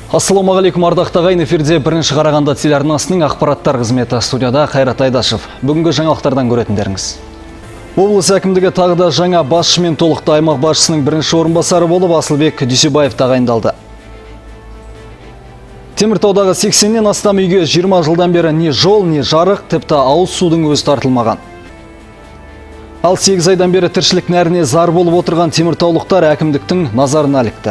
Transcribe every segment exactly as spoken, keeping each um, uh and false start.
Ассалаумағалейкум, ардақты ағайын, эфирде бірінші Қарағанды телеарнасының ақпараттар қызметі, студияда Қайрат Айдашев. Бүгінгі жаңалықтардан көретіндеріңіз. Облыс әкімдігі тағы да жаңа басшымен толықты. Аймақ басшысының бірінші орынбасары болып Асылбек Дүйсебаев тағайындалды. Теміртаудағы сексеннен астам үйге жиырма жылдан бері не жол, не жарық, тіпті ауыз судың өзі тартылмаған. Ал сегіз айдан бері тіршілік нәріне зар болып отырған теміртаулықтар әкімдіктің назарына ілікті.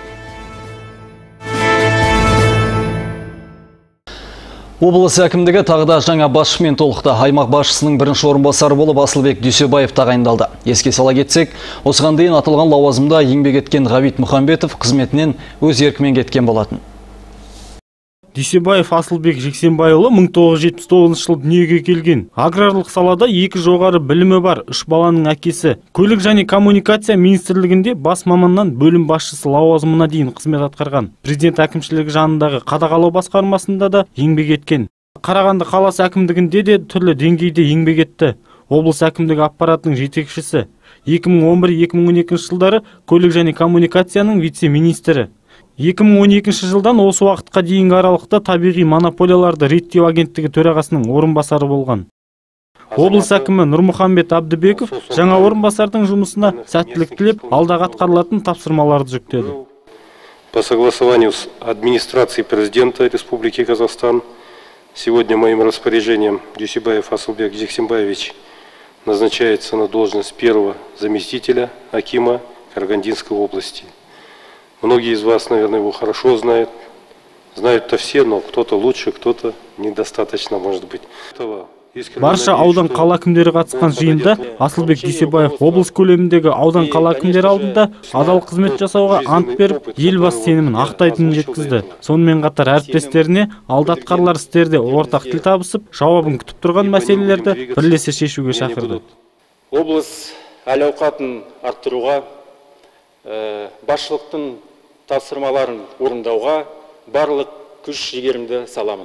Облыс әкімдігі тағы да жаңа басшымен толықты. Аймақ басшысының бірінші орынбасары болып Асылбек Дүйсебаев тағайындалды. Еске сала кетсек, осыған дейін аталған лауазымда еңбек еткен Ғабит Мұхамбетов қызметінен өз еркімен кеткен болатын. Дүйсебаев Асылбек Жексенбайұлы мың тоғыз жүз жетпіс тоғызыншы жылы дүниеге келген. Аграрлық салада екі жоғары білімі бар, үш баланың әкесі. Көлік және коммуникация министрлігінде бас маманнан бөлім басшысы лауазымына дейін қызмет атқарған. Президент әкімшілігі жанындағы қадағалау басқармасында да еңбек еткен. Қарағанды қаласы әкімдігінде де түрлі деңгейде еңбек етті. Облыс әкімдігі аппаратының жетекшісі. екі мың он бір екі мың он екінші жылдары көлік және коммуникацияның вице-министрі. екі мың он екінші жылдан осы уақытқа дейінгі аралықта табиғи монополияларды реттеу агенттігі төрағасының орынбасары болған. Облыс әкімі Нұрмұхамбет Абдыбеков жаңа орынбасардың жұмысына сәттілік тілеп, алдағы атқарылатын тапсырмаларды жүктеді. По согласованию с администрацией президента Республики Казахстан, сегодня моим распоряжением Дүйсебаев Асылбек Жексенбаевич назначается на должность первого заместителя акима Карагандинской области. Многие из вас, наверное, его хорошо знают. Знают-то все, но кто-то лучше, кто-то недостаточно, может быть. Барша аудан қала әкімдері қатысқан жиында Асылбек Дүйсебаев облыс көлеміндегі аудан қала әкімдері алдында адал қызмет жасауға ант беріп, елбасы сенімін ақтайтынын жеткізді. Сонымен қатар әріптестеріне алда атқарылар істерде ортақ тіл табысып, жауабын күтіп тұрған мәселелерді бірлесе шешуге шақырды. Облыс әл-ауқатын арттыруға, басшылықтың тапсырмаларын орындауға барлық күш жігерімді саламын.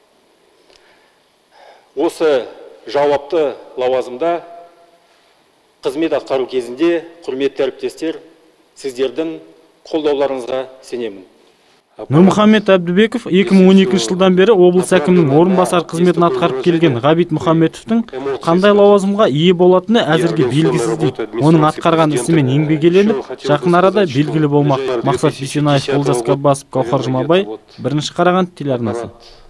Осы жауапты лауазымда қызмет атқару кезінде, құрметті әріптестер, сіздердің қолдауларыңызға сенемін. Нұрмұхамбет Абдыбеков екі мың он екінші жылдан бері облыс әкімінің орынбасар қызметін атқарып келген Ғабит Мұхамбетовтың қандай лауазымға ие болатыны әзірге белгісіз дейді. Оның атқарған ісімен еңбек еленіп, жақын арада белгілі болмақ. Мақсат Бейсенаев, Олжас Қаббасов, Гаухар Жұмабай, бірінші Қарағанды телеарнасы.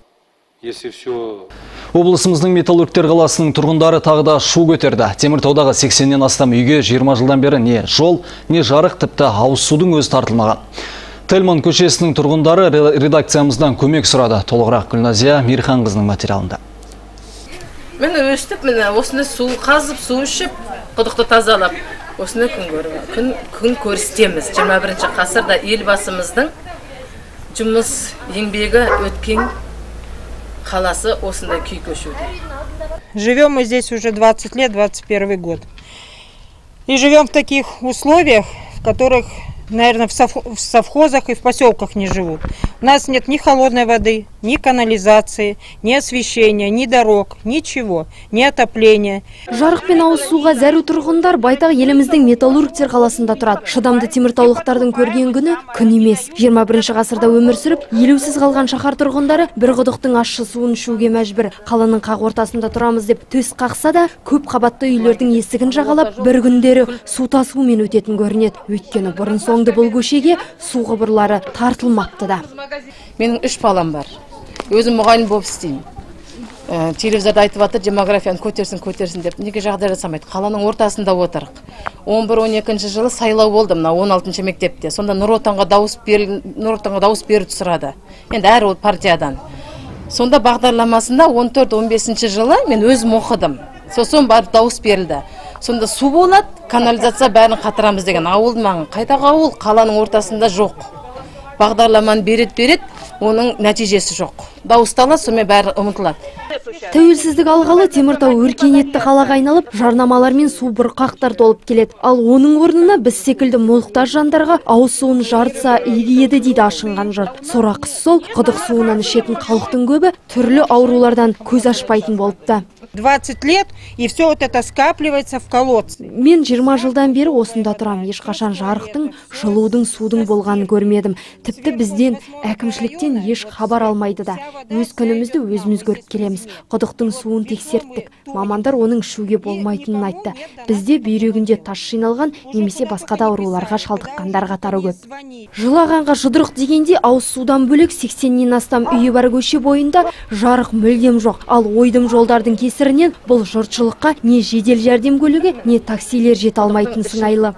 Облысымыздың Металлургтер қаласының тұрғындары тағы да шу көтерді. Теміртаудағы сексеннен астам үйге жиырма жылдан бері не жол, не жарық, тіпті ауыз судың өзі тартылмаған. Тельман көшесінің тұрғындары редакциямыздан көмек сұрады. Толығырақ Гүлназия Мейірханқызының материалында. Мен өстіп, міне осыны су қазып, су ішіп, құдықты тазалап, осыны күн көріп, күн, күн көрістеміз. жиырма бірінші ғасырда елбасымыздың жұмыс еңбегі өткен қаласы осындай күй көшуде. Живем мы здесь уже двадцать лет, двадцать первый год. И живем в таких условиях, в которых, наверное, в совхозах и в поселках не живут. У нас нет ни холодной воды, ни канализации, ни освещения, ни дорог, ничего, ни отопления. Жарық пен ауыз суға зәру тұрғындар байтақ еліміздің Металлургтер қаласында тұрады. Шыдамды теміртаулықтардың көрген күні күн емес. жиырма бірінші ғасырда өмір сүріп, елеусіз қалған шаһар тұрғындары бір құдықтың ащы суын ішуге мәжбүр. Қаланың қақ ортасында тұрамыз деп төс қақса да, көп қабатты үйлердің есігін жағалап, бір күндері су тасумен өтетін көрінеді. Өйткені бұрын соңды бұл көшеге су құбырлары тартылмапты да. Менің үш балам бар. Өзім мұғалім болып істеймін. Телевизорда айтып жатыр, демографияны көтерсін, көтерсін деп. Неге жағдай жасамайды? Қаланың ортасында отырық. он бір он екінші жылы сайлау болды мына он алтыншы мектепте. Сонда Нұр Отанға дауыс беру, Нұр Отанға дауыс беруді сұрады. Енді әр партиядан. Сонда бағдарламасында он төрт он бесінші жылы мен өзім оқыдым. Сосын барып дауыс берілді. Сонда су болады, канализация бәрін қатырамыз деген. Ауыл маңы, қайдағы ауыл, қаланың ортасында жоқ. Бағдарламаны берет берет, оның нәтижесі жоқ. Дауысталады, сонымен бәрі ұмытылады. Тәуелсіздік алғалы Теміртау өркениетті қалаға айналып, жарнамалар мен су бұрқақтар толып келеді. Ал оның орнына біз секілді мұқтаж жандарға ауыз суын жартса игі еді дейді ашынған жұрт. Сорақысы сол, құдық суынан ішетін халықтың көбі түрлі аурулардан көз ашпайтын болыпты. двадцать лет, и все вот это скапливается в колодце. Мен жиырма жылдан бері осында тұрам. Ешқашан жарықтың, жылудың, судың болғанын көрмедім. Тіпті бізден, әкімшіліктен еш хабар алмайды да. Өз күнімізді өзіміз көріп келеміз. Құдықтың суын тексерттік. Мамандар оның ішуге болмайтынын айтты. Бізде бүйрегінде тас жиналған, немесе басқа да ауруларға шалдыққандар қатары көп. Жылағанға жұдырық дегенде ауыз судан бөлек сексеннен астам үйі бар көше бойында жарық мүлдем жоқ. Ал ойдым жолдардың кесірінен бұл жұртшылыққа не жедел жәрдем көлігі, не таксилер жете алмайтын сыңайлы.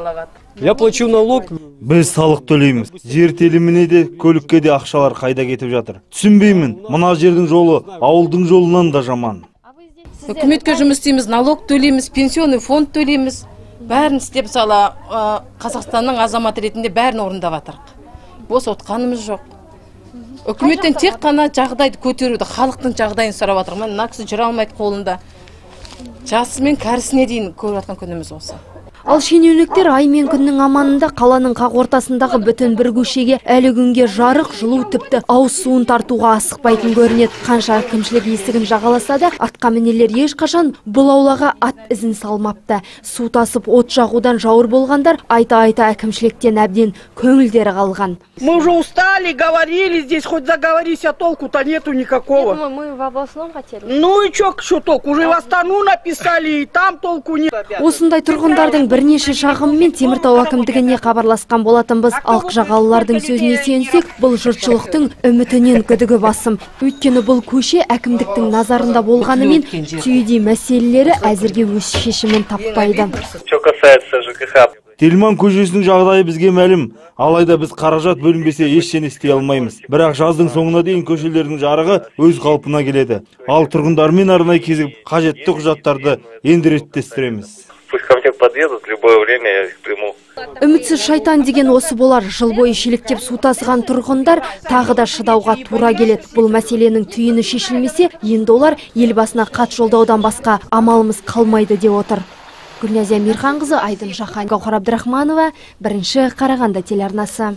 Я плачу налог. Біз салық төлейміз. Жер теліміне де, көлікке де ақшалар қайда кетіп жатыр. Түсінбеймін, мына жердің жолы ауылдың жолынан да жаман. Үкіметке жұмыс істейміз, налог төлейміз, пенсионный фонд төлейміз. Бәрін істеп сала, Қазақстанның азаматы ретінде бәрін орындап жатырық. Бос отқанымыз жоқ. Үкіметтен тек қана жағдайды көтеруді, халықтың жағдайын сұрап жатырмын. Мына кісі жүре алмайды қолында. Жасы мен кәрісіне дейін көріп жатқан күніміз осы. Ал шенеуніктер ай мен күннің аманында қаланың қақ ортасындағы бүтін бір көшеге әлі күнге жарық, жылу, тіпті ауыз суын тартуға асықпайтын көрінеді. Қанша әкімшілік есігін жағаласа да, атқамінерлер ешқашан бұл аулаға ат ізін салмапты. Су тасып от жағудан жауыр болғандар айта-айта әкімшіліктен әбден көңілдері қалған. Мы уже устали, говорили, здесь хоть заговорись, а толку-то нету никакого. Я думаю, мы в областном хотели. Ну и чё, что толку? Уже в Астану написали, и там толку нет. Осындай тұрғындардың бірнеше шағыммен Теміртау әкімдігіне хабарласқан болатынбыз. Алық жағалылардың сөзіне сүйенсек, бұл жұртшылықтың үмітінен күдігі басым. Өйткені бұл көше әкімдіктің назарында болғанымен түйедей мәселелері әзірге өз шешімін таппайды. Что касается ЖКХ. Тельман көшесінің жағдайы бізге мәлім. Алайда біз қаражат бөлінбесе ештеңе істей алмаймыз. Бірақ жаздың соңына дейін көшелердің жарығы өз қалпына келеді. Ал тұрғындармен арнайы кезіп қажетті құжаттарды енді реттестіреміз. Пусть ко мне подъедут, в любое время я их приму. Үмітсіз шайтан деген осы болар. Жыл бойы шелектеп су тасыған тұрғындар тағы да шыдауға тура келеді. Бұл мәселенің түйіні шешілмесе, енді олар елбасына хат жолдаудан басқа амалымыз қалмайды деп отыр. Гүлназия Мирханқызы, Айдын Шахан, Гаухар Абдрахманова, бірінші Қарағанды телеарнасы.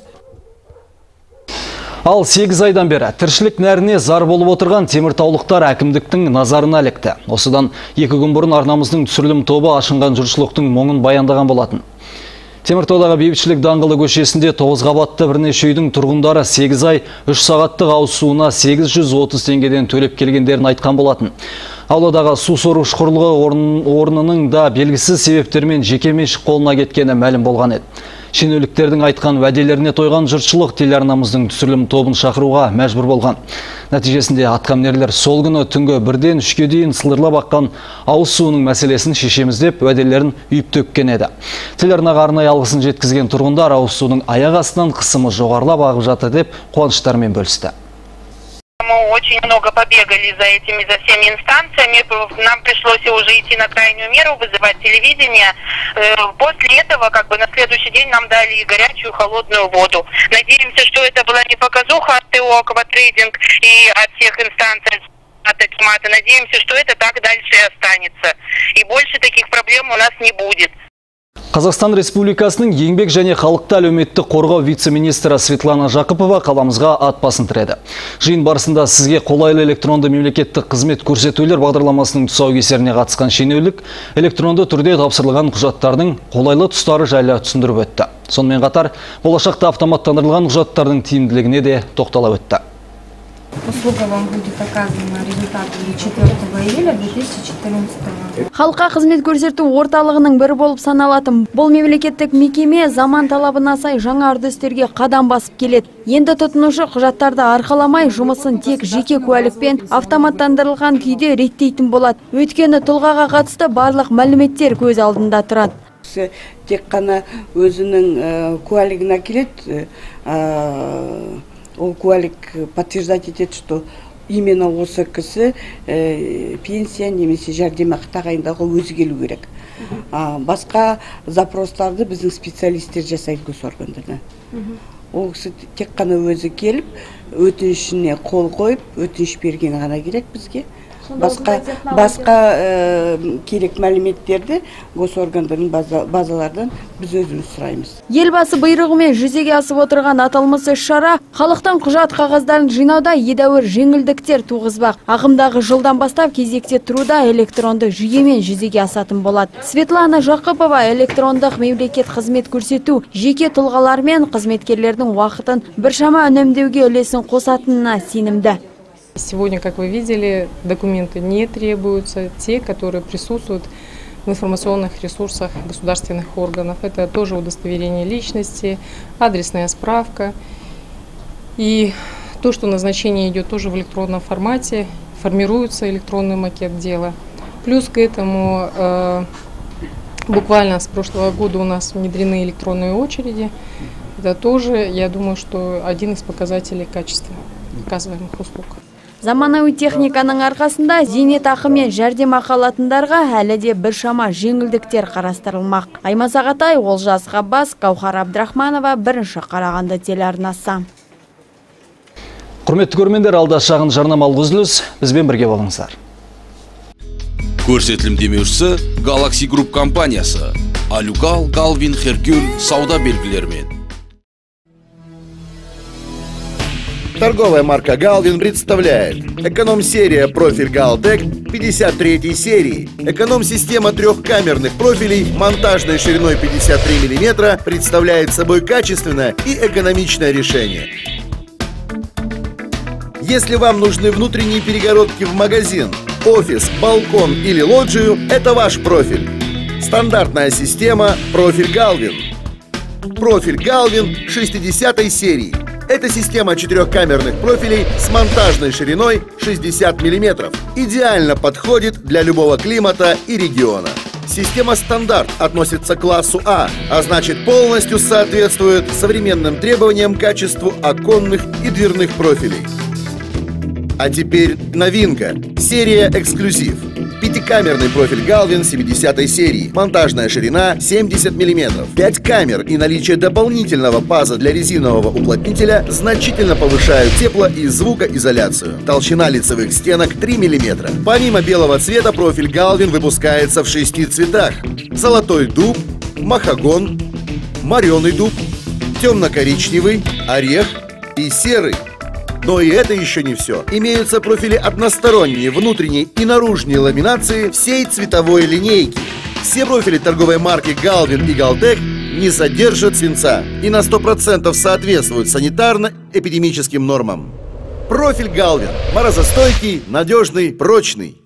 Ал сегіз айдан бері тіршілік нәріне зар болып отырған теміртаулықтар әкімдіктің назарына ілікті. Осыдан екі күн бұрын арнамыздың түсірілім тобы ашынған жұртшылықтың мұңын баяндаған болатын. Теміртаудағы Бейбітшілік даңғылы көшесінде тоғыз қабатты бірнеше үйдің тұрғындары сегіз ай үш сағаттық ауыз суына сегіз жүз отыз теңгеден төлеп келгендерін айтқан болатын. Ауладағы су сорғыш құрылғы орнының да белгісіз себептермен жекеменшік қолына кеткені мәлім болған еді. Шенеуніктердің айтқан уәделеріне тойған жұртшылық телеарнамыздың түсірілім тобын шақыруға мәжбүр болған. Нәтижесінде атқамінерлер сол күні түнгі бірден үшке дейін сылдырлап аққан ауыз суының мәселесін шешеміз деп уәделерін үйіп төккен еді. Телеарнаға арнайы алғысын жеткізген тұрғындар ауыз судың аяқ астынан қысымы жоғарылап ағып жатыр деп қуаныштарымен бөлісті. Мы очень много побегали за этими, за всеми инстанциями. Нам пришлось уже идти на крайнюю меру, вызывать телевидение. После этого, как бы на следующий день нам дали горячую, холодную воду. Надеемся, что это была не показуха от ТО «Акватрейдинг» и от всех инстанций. Надеемся, что это так дальше и останется. И больше таких проблем у нас не будет. Қазақстан Республикасының еңбек және халықты әлеуметтік қорғау вице-министрі Светлана Жақыпова қаламызға ат басын тіреді. Жиын барысында сізге қолайлы электронды мемлекеттік қызмет көрсетулер бағдарламасының тұсаукесеріне қатысқан шенеунік электронды түрде тапсырылған құжаттардың қолайлы тұстары жайлы түсіндіріп өтті. Сонымен қатар, болашақта автоматтандырылған құжаттардың тиімділігіне де тоқталып өтті. Услуга вам будет оказана результатами четвёртого июля две тысячи четырнадцатого. Халыққа қызмет көрсету орталығының бірі болып саналатын бұл мемлекеттік мекеме заман талабына сай жаңа үрдістерге қадам басып келеді. Енді тұтынушы құжаттарды арқаламай жұмысын тек жеке куәлікпен автоматтандырылған күйде реттейтін болады. Өйткені тұлғаға қатысты барлық мәліметтер көз алдында тұрады. Тек қана өзінің куәлігін әкеледі. Ол куәлік подтверждать етеді, что именно осы кісі пенсия немесе жәрдемақы тағайындауға өзі келу керек. Басқа запростарды біздің специалисттер жасайды госоргандарда. ол кісі тек қана өзі келіп, өтінішіне қол қойып, өтініш берген ғана керек бізге. Басқа басқа керек мәліметтерді госоргандардың базалардан біз өзіміз сұраймыз. Елбасы бұйрығымен жүзеге асып отырған аталмыс іс-шара халықтан құжат қағаздарын жинауда едәуір жеңілдіктер туғызбақ. Ағымдағы жылдан бастап кезекте тұруда электронды жүйемен жүзеге асатын болады. Светлана Жақыпова электрондық мемлекет қызмет көрсету жеке тұлғалар мен қызметкерлердің уақытын біршама үнемдеуге үлесін қосатынына сенімді. Сегодня, как вы видели, документы не требуются, те, которые присутствуют в информационных ресурсах государственных органов. Это тоже удостоверение личности, адресная справка. И то, что назначение идет тоже в электронном формате, формируется электронный макет дела. Плюс к этому э, буквально с прошлого года у нас внедрены электронные очереди. Это тоже, я думаю, что один из показателей качества оказываемых услуг. Заманауи техниканың арқасында зейнетақы мен жәрдемақы алатындарға әлі де біршама жеңілдіктер қарастырылмақ. Аймас Ағатай, Олжас Ғаббас, Гаухар Абдрахманова, бірінші Қарағанды телеарнасы. Құрметті көрермендер, алда шағын жарнамалық үзіліс, бізбен бірге болыңыздар. Көрсетілім демеушісі Galaxy Group компаниясы. Алюгал, Галвин, Херкюль сауда белгілерімен. Торговая марка Галвин представляет эконом-серия профиль Галтек пятьдесят третьей серии. Эконом-система трехкамерных профилей монтажной шириной пятьдесят три миллиметра представляет собой качественное и экономичное решение. Если вам нужны внутренние перегородки в магазин, офис, балкон или лоджию, это ваш профиль. Стандартная система профиль Галвин. Профиль Галвин шестидесятой серии. Это система четырехкамерных профилей с монтажной шириной шестьдесят миллиметров. Идеально подходит для любого климата и региона. Система стандарт относится к классу А, а значит полностью соответствует современным требованиям к качеству оконных и дверных профилей. А теперь новинка. Серия эксклюзив. Пятикамерный профиль Галвин семидесятой серии. Монтажная ширина семьдесят миллиметров. пять камер и наличие дополнительного паза для резинового уплотнителя значительно повышают тепло- и звукоизоляцию. Толщина лицевых стенок три миллиметра. Помимо белого цвета, профиль Галвин выпускается в шести цветах. Золотой дуб, махагон, мореный дуб, темно-коричневый, орех и серый. Но и это еще не все. Имеются профили односторонние, внутренней и наружной ламинации всей цветовой линейки. Все профили торговой марки Галвин и Галтек не содержат свинца и на сто процентов соответствуют санитарно-эпидемическим нормам. Профиль Галвин. Морозостойкий, надежный, прочный.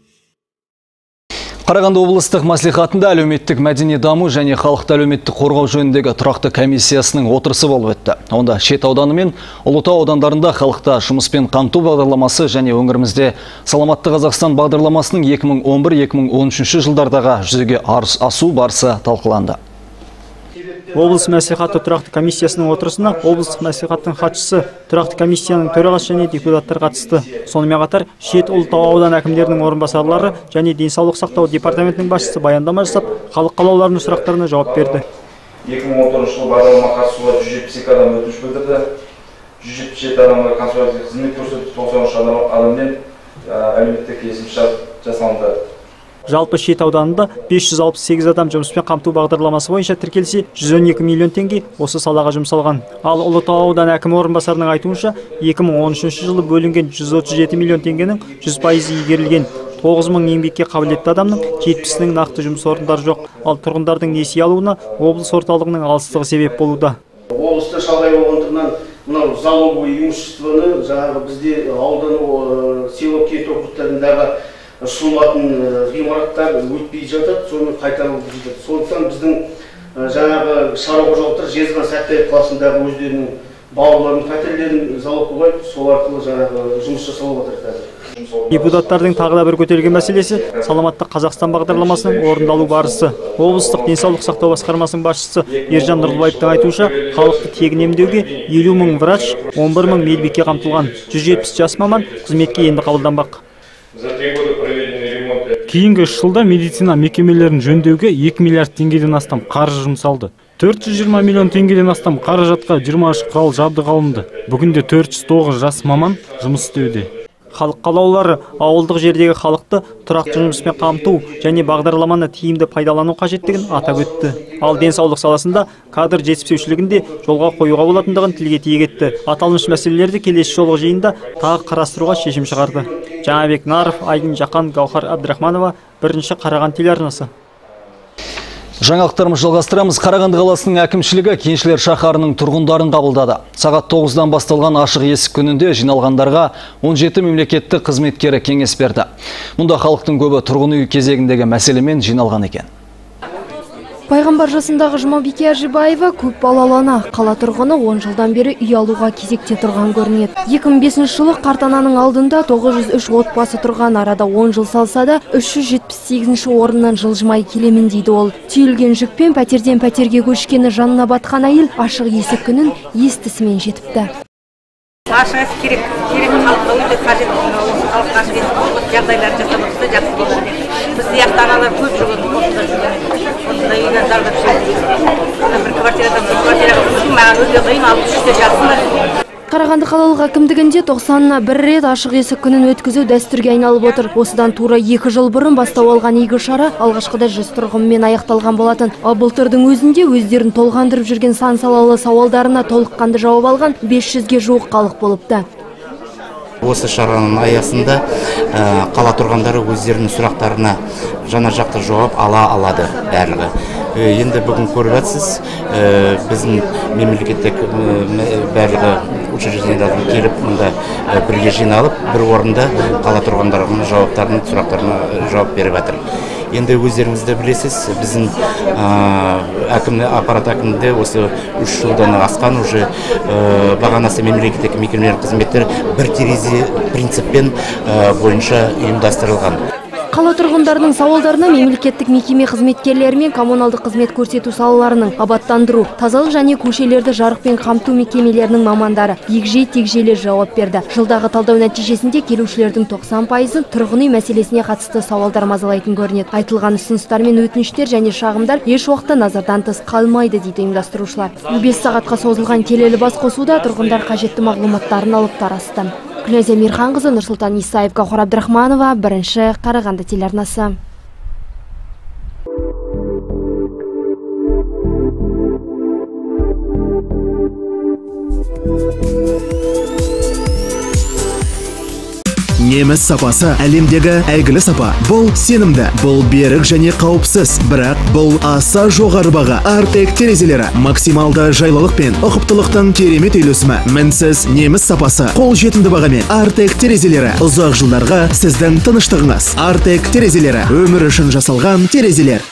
Қарағанды облыстық мәслихатында әлеуметтік мәдени даму және халықты әлеуметтік қорғау жөніндегі тұрақты комиссиясының отырысы болып өтті. Онда Шет ауданы мен Ұлытау аудандарында халықта жұмыспен қамту бағдарламасы және өңірімізде Саламатты Қазақстан бағдарламасының екі мың он бір екі мың он үшінші жылдардағы жүзеге асу барысы талқыланды. Облыс мәслихаты тұрақты комиссиясының отырысына облыстық мәслихаттың хатшысы, тұрақты комиссияның төрағасы және депутаттар қатысты. Сонымен қатар Шет Ұлытау аудан әкімдерінің орынбасарлары және денсаулық сақтау департаментінің басшысы баяндама жасап, халық қалауларының сұрақтарына жауап берді. екі мың он тоғызыншы жылы бағдарлама қатысуға жүз жетпіс екі адам өтініш білдірді. жүз жетпіс жеті адамға консультативтік қызмет көрсетіп, тоқсан үш адаммен әлеуметтік келісімшарт жасалынды. Жалпы Шет ауданында бес жүз алпыс сегіз адам жұмыспен қамту бағдарламасы бойынша тіркелсе, жүз он екі миллион теңге осы салаға жұмсалған. Ал Ұлытау ауданы әкімі орынбасарының айтуынша, екі мың он үшінші жылы бөлінген жүз отыз жеті миллион теңгенің жүз пайызы игерілген. тоғыз мың еңбекке қабілетті адамның жетпісінің нақты жұмыс орындары жоқ. Ал тұрғындардың несие алуына облыс орталығының алыстығы себеп болуда. Облыста шалғай болғандығынан мынау залоговый имуществоны жаңағы бізде аудан село кент округтарындағы ұсынылатын ғимараттар өтпей жатады, соны қайтарылып жатады. Сондықтан біздің жаңағы шаруа қожалықтар жезқазған Сәтбаев қаласындағы өздерінің бауырларының пәтерлерін залог қойып, сол арқылы жаңағы жұмыс жасалып жатыр қазір. Депутаттардың тағы да бір көтерілген мәселесі Саламатты Қазақстан бағдарламасының орындалу барысы. Облыстық денсаулық сақтау басқармасының басшысы Ержан Нұрлыбаевтың айтуынша, халықты тегін емдеуге елу мың врач, он бір мың медбике қамтылған. жүз жетпіс жас маман қызметке енді қабылданбақ. Кейінгі үш жылда медицина мекемелерін жөндеуге екі миллиард теңгеден астам қаржы жұмсалды. төрт жүз жиырма миллион теңгеден астам қаражатқа жиырма үш құрал жабдық алынды. Бүгінде төрт жүз тоғыз жас маман жұмыс істеуде. Халық қалаулылары ауылдық жердегі халықты тұрақты жұмыспен қамту және бағдарламаны тиімді пайдалану қажеттігін атап өтті. Ал денсаулық саласында кадр жетіспеушілігінде жолға қоюға болатындығын тілге тиек етті. Аталмыш мәселелерді келесі жолғы жиында тағы қарастыруға шешім шығарды. Жаңабек Наров, Айдын Жақан, Гаухар Абдрахманова, бірінші Қараған телеарнасы. Жаңалықтарымыз жалғастырамыз. Қарағанды қаласының әкімшілігі Кеншілер шаһарының тұрғындарын қабылдады. Сағат тоғыздан басталған ашық есік күнінде жиналғандарға он жеті мемлекеттік қызметкері кеңес берді. Мұнда халықтың көбі тұрғын үй кезегіндегі мәселемен жиналған екен. Пайғамбар жасындағы Жұмабике Әжібаева көп балалы ана. Қала тұрғыны он жылдан бері үй алуға кезекте тұрған көрінеді. екі мың бесінші жылы қартананың алдында тоғыз жүз үш отбасы тұрған, арада он жыл салса да үш жүз жетпіс сегізінші орыннан жылжымай келемін дейді ол. Түйілген жүкпен пәтерден пәтерге көшкені жанына батқан әйел ашық есік күнін естісімен жетіпті. Ашық есік керек, керек халыққа өте қажет, халыққа қажет жағдайлар жасап отырса жақсы болады. Біз сияқты аналар көп жүрген осында жүрген. Осында үйден зардап шеккен. Бір квартирадан бір квартираға көшіп, маған өте қиын, алып түссе жақсы. Қарағанды қалалық әкімдігінде тоқсанына бір рет ашық есік күнін өткізу дәстүрге айналып отыр. Осыдан тура екі жыл бұрын бастау алған игі шара алғашқыда жүз тұрғынмен аяқталған болатын. Ал былтырдың өзінде өздерін толғандырып жүрген сан салалы сауалдарына толыққанды жауап алған бес жүзге жуық халық болыпты. Осы шараның аясында қала тұрғындары өздерінің сұрақтарына жана жақты жауап ала алады барлығы. Енді бүгін көріп жатсыз, біздің мемлекеттік барлығы учреждениялар келіп, мұнда бірге жиналып, бір орында қала тұрғындарының жауаптарының сұрақтарына жауап беріп жатыр. Енді өздеріңізді білесіз, біздің аппарат әкімінде осы үш жылдан асқан уже бағанасы мемлекеттік мекемелер қызметтері бір терезе принциппен бойынша ұйымдастырылған. Қала тұрғындарының сауалдарына мемлекеттік мекеме қызметкерлері мен коммуналдық қызмет көрсету салаларының, абаттандыру, тазалық және көшелерді жарықпен қамту мекемелерінің мамандары егжей-тегжейлі жауап берді. Жылдағы талдау нәтижесінде келушілердің тоқсан пайызы тұрғын үй мәселесіне қатысты сауалдар мазалайтын көрінеді. Айтылған ұсыныстар мен өтініштер және шағымдар еш уақытта назардан тыс қалмайды дейді ұйымдастырушылар. бес сағатқа созылған келелі басқосуда тұрғындар қажетті мағлұматтарын алып тарасты. Күнәзия Мирханқызы, Нұрсұлтан Исаев, Гаухар Абдрахманова, бірінші Қарағанды телеарнасы. Неміс сапасы әлемдегі әйгілі сапа. Бұл сенімді, бұл берік және қауіпсіз, бірақ бұл аса жоғары баға. Артек терезелері максималды жайлылық пен ұқыптылықтың керемет үйлесімі. Мінсіз неміс сапасы қол жетімді бағамен. Артек терезелері ұзақ жылдарға сіздің тыныштығыңыз. Артек терезелері өмір үшін жасалған терезелер.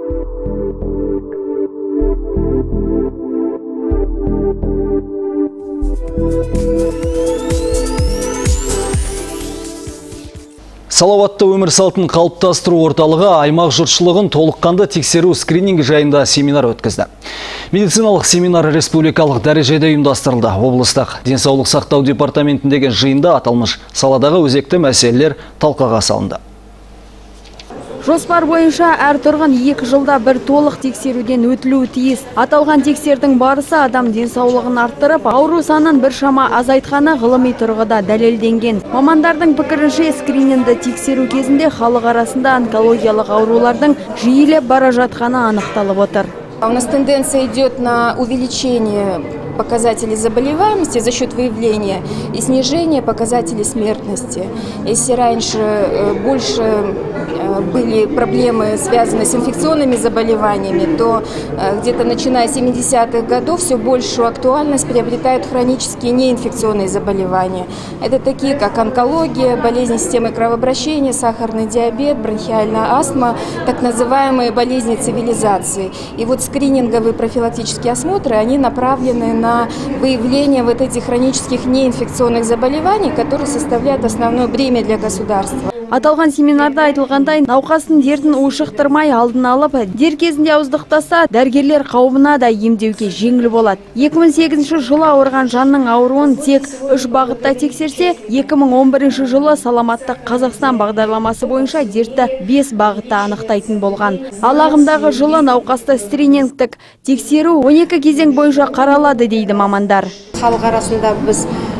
Салауатты өмір салтын қалыптастыру орталығы аймақ жұртшылығын толыққанды тексеру скрининг жайында семинар өткізді. Медициналық семинар республикалық дәрежеде ұйымдастырылды. Облыстық денсаулық сақтау департаментіндегі жиында аталмыш саладағы өзекті мәселелер талқыға салынды. Жоспар бойынша әр тұрғын екі жылда бір толық тексеруден өтілуі тиіс. Аталған тексердің барысы адам денсаулығын арттырып, ауру санын біршама азайтқаны ғылыми тұрғыда дәлелденген. Мамандардың пікірінше скрининді тексеру кезінде халық арасында онкологиялық аурулардың жиілеп бара жатқаны анықталып отыр. У нас тенденция идет на увеличение показателей заболеваемости за счет выявления и снижения показателей смертности. Если раньше больше были проблемы, связанные с инфекционными заболеваниями, то где-то начиная с семидесятых годов все большую актуальность приобретают хронические неинфекционные заболевания. Это такие, как онкология, болезни системы кровообращения, сахарный диабет, бронхиальная астма, так называемые болезни цивилизации. И вот скрининговые профилактические осмотры, они направлены на выявление вот этих хронических неинфекционных заболеваний, которые составляют основное бремя для государства. Аталған семинарда айтылғандай, науқастың дертін ушықтырмай алдын алып, дер кезінде ауыздықтаса, дәрігерлер қауымына да емдеуге жеңіл болады. екі мың сегізінші жылы ауырған жанның ауруын тек үш бағытта тексерсе, екі мың он бірінші жылы саламаттық Қазақстан бағдарламасы бойынша дертті бес бағытта анықтайтын болған. Ал ағымдағы жылы науқасты скринингтік тексеру он екі кезең бойынша қаралады дейді мамандар. Халық арасында біз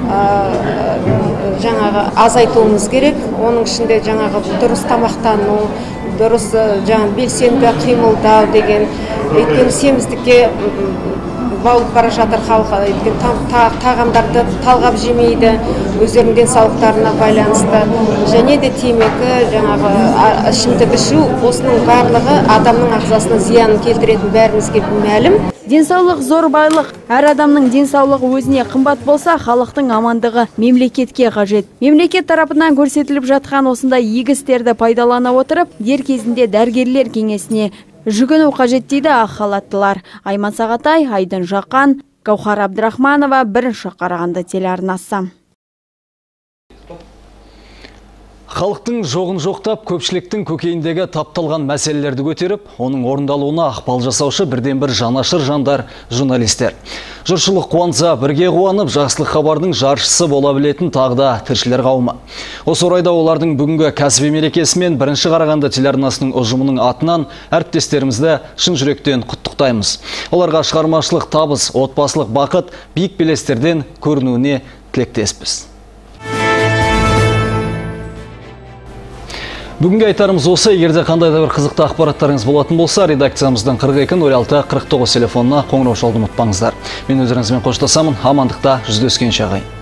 жаңағы азайтуымыз керек. Оның ішінде жаңағы дұрыс тамақтану, дұрыс жаңағы белсенді қимылдау деген, өйткені семіздікке баулып бара жатыр халық, тағамдарды талғап жемейді, өздерінің денсаулықтарына байланысты. Және де темекі, жаңағы ішімдік ішу, осының барлығы адамның ағзасына зиянын келтіретін бәрімізге мәлім. Денсаулық зор байлық. Әр адамның денсаулығы өзіне қымбат болса, халықтың амандығы мемлекетке қажет. Мемлекет тарапынан көрсетіліп жатқан осындай игі істерді пайдалана отырып, дер кезінде дәрігерлер кеңесіне жүгіну қажет дейді ақ халаттылар. Айман Сағатай, Айдын Жақан, Гаухар Абдрахманова, бірінші Қарағанды телеарнасы. Халықтың жоғын жоқтап, көпшіліктің көкейіндегі тапталған мәселелерді көтеріп, оның орындалуына ықпал жасаушы бірден бір жанашыр жандар журналистер. Жұртшылық қуанса, бірге қуанып, жақсылық хабардың жаршысы бола білетін тағда тілшілер қауымы. Осы орайда олардың бүгінгі кәсіби мерекесімен бірінші Қарағанды телеарнасының ұжымының атынан әріптестерімізді шын жүректен құттықтаймыз. Оларға шығармашылық табыс, отбасылық бақыт, биік белестерден көрінуіне тілектеспіз. Бүгінгі айтарымыз осы. Егерде қандай да бір қызықты ақпараттарыңыз болатын болса, редакциямыздың қырық екі нөл алты қырық тоғыз телефонына қоңырау шалуды ұмытпаңыздар. Мен өздеріңізбен қоштасамын. Амандықта жүздескенше ағайын.